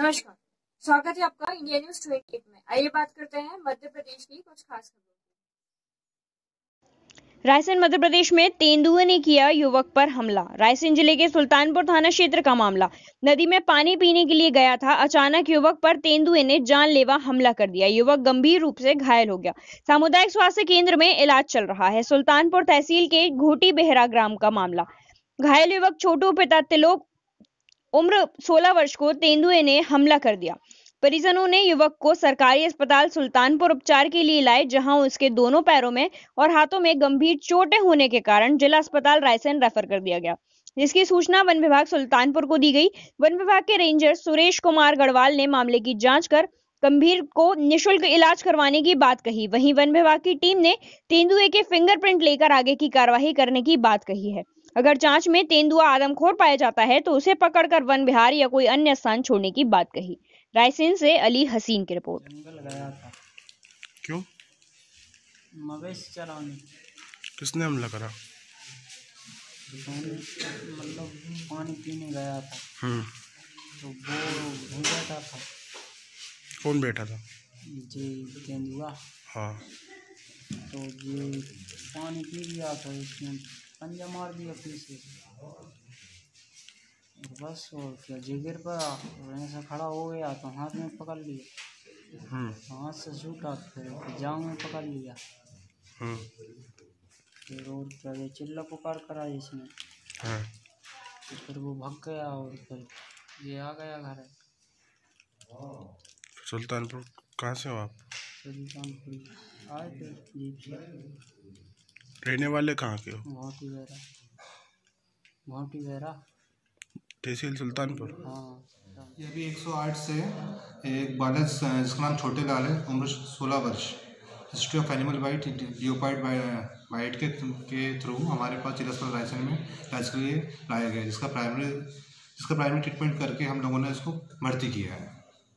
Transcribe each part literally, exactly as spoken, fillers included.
नमस्कार, स्वागत है आपका इंडिया न्यूज अट्ठाईस में। आइए बात करते हैं मध्य प्रदेश की कुछ खास खबरों। रायसेन मध्य प्रदेश में तेंदुए ने किया युवक पर हमला। रायसेन जिले के सुल्तानपुर थाना क्षेत्र का मामला। नदी में पानी पीने के लिए गया था, अचानक युवक पर तेंदुए ने जानलेवा हमला कर दिया। युवक गंभीर रूप से घायल हो गया। सामुदायिक स्वास्थ्य केंद्र में इलाज चल रहा है। सुल्तानपुर तहसील के घोटी बेहरा ग्राम का मामला। घायल युवक छोटू पिता तिलोक उम्र सोलह वर्ष को तेंदुए ने हमला कर दिया। परिजनों ने युवक को सरकारी अस्पताल सुल्तानपुर उपचार के लिए लाए, जहां उसके दोनों पैरों में और हाथों में गंभीर चोटें होने के कारण जिला अस्पताल रायसेन रेफर कर दिया गया, जिसकी सूचना वन विभाग सुल्तानपुर को दी गई। वन विभाग के रेंजर सुरेश कुमार गढ़वाल ने मामले की जांच कर गंभीर को निःशुल्क इलाज करवाने की बात कही। वहीं वन विभाग की टीम ने तेंदुए के फिंगरप्रिंट लेकर आगे की कार्रवाई करने की बात कही है। अगर जांच में तेंदुआ आदमखोर पाया जाता है तो उसे पकड़कर वन विहार या कोई अन्य स्थान छोड़ने की बात कही। रायसेन से अली हसीन की रिपोर्ट। जंगल गया था। क्यों? मवेशी चराने। किसने हमला करा? मतलब पानी पीने गया था। हम्म। तो वो बैठा था। कौन बैठा था? जी तेंदुआ। हाँ। तो ये पानी पी लिया तो इसने पंजा मार दिया पीछे। बस और क्या जिगर पर ऐसा खड़ा हो गया तो हाथ में पकड़ लिया। हाथ से छूटा फिर जांग में पकड़ लिया। फिर और क्या ये चिल्ला पुकार करा इसने। हाँ। फिर वो भाग गया और फिर ये आ गया घर। सुल्तानपुर कहाँ से हो आप? सुल्तानपुर आए थे जीप से। रहने वाले कहाँ के हो? घोटी बेरा। घोटी बेरा तहसील सुल्तानपुर। हाँ। ये भी एक सौ आठ से एक बालक जिसका नाम छोटे लाल है, उम्र सोलह वर्ष, history of animal bite leopard bite के के थ्रू हमारे पास जिला अस्पताल रायसेन में इलाज के लिए लाया गया, जिसका प्राइमरी जिसका प्राइमरी ट्रीटमेंट करके हम लोगों ने इसको भर्ती किया है।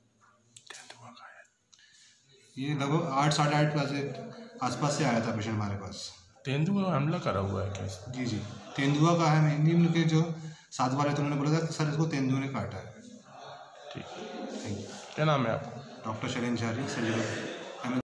ये लगभग आठ साढ़े आठ बजे आसपास से आया था पेशेंट हमारे पास। तेंदुआ हमला करा हुआ है क्या? जी जी तेंदुआ का है। हिंदी में के जो साथ वाले तो उन्होंने बोला था कि सर इसको तेंदुए ने काटा है। ठीक, क्या नाम है आपका? डॉक्टर शैलेंद्र झारी, सर्जिकल